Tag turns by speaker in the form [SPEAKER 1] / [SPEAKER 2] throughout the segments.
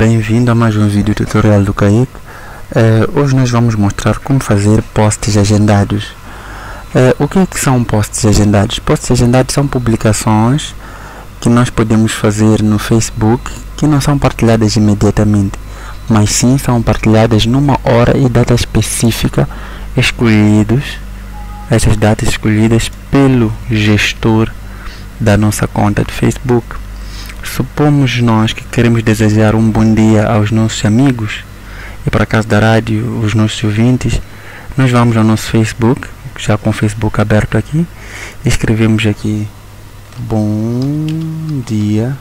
[SPEAKER 1] Bem-vindo a mais um vídeo tutorial do Kaique. Hoje nós vamos mostrar como fazer posts agendados. O que são posts agendados? Posts agendados são publicações que nós podemos fazer no Facebook que não são partilhadas imediatamente, mas sim são partilhadas numa hora e data específica essas datas escolhidas pelo gestor da nossa conta de Facebook. Supomos nós que queremos desejar um bom dia aos nossos amigos e, para caso da rádio, os nossos ouvintes. Nós vamos ao nosso Facebook, já com o Facebook aberto aqui, e escrevemos aqui: bom dia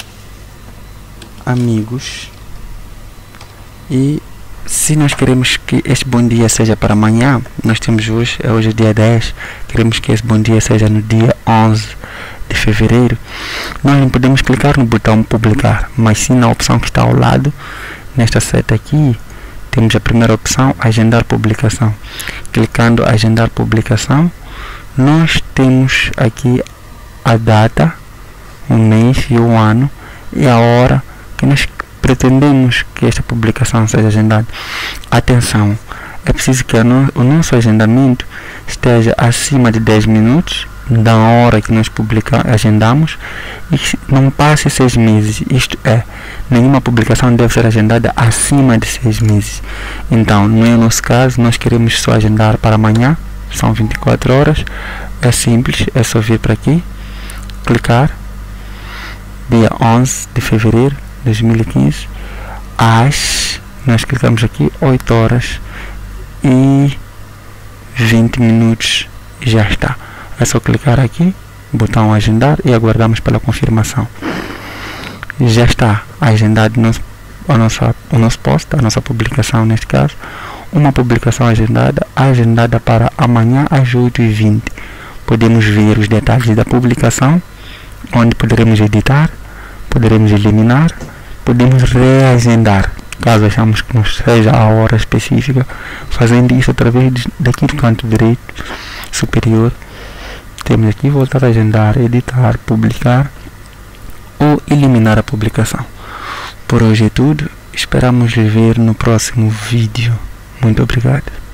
[SPEAKER 1] amigos. E se nós queremos que este bom dia seja para amanhã, nós temos hoje é dia 10, queremos que esse bom dia seja no dia 11 de fevereiro, nós não podemos clicar no botão publicar, mas sim na opção que está ao lado. Nesta seta aqui temos a primeira opção, agendar publicação. Clicando agendar publicação, nós temos aqui a data, o mês e o ano e a hora que nós pretendemos que esta publicação seja agendada. Atenção, é preciso que o nosso agendamento esteja acima de 10 minutos da hora que nós agendamos e não passe 6 meses. Isto é, nenhuma publicação deve ser agendada acima de 6 meses. Então, no nosso caso, nós queremos só agendar para amanhã, são 24 horas. É simples, é só vir para aqui, clicar, dia 11 de fevereiro de 2015, nós clicamos aqui 8 horas e 20 minutos e já está. É só clicar aqui, botão agendar e aguardamos pela confirmação. Já está agendado o nosso post, a nossa publicação neste caso. Uma publicação agendada para amanhã às 8h20. Podemos ver os detalhes da publicação, onde poderemos editar, poderemos eliminar, podemos reagendar, caso achamos que não seja a hora específica, fazendo isso através daqui do canto direito superior. Temos aqui voltar a agendar, editar, publicar ou eliminar a publicação. Por hoje é tudo, esperamos lhe ver no próximo vídeo. Muito obrigado.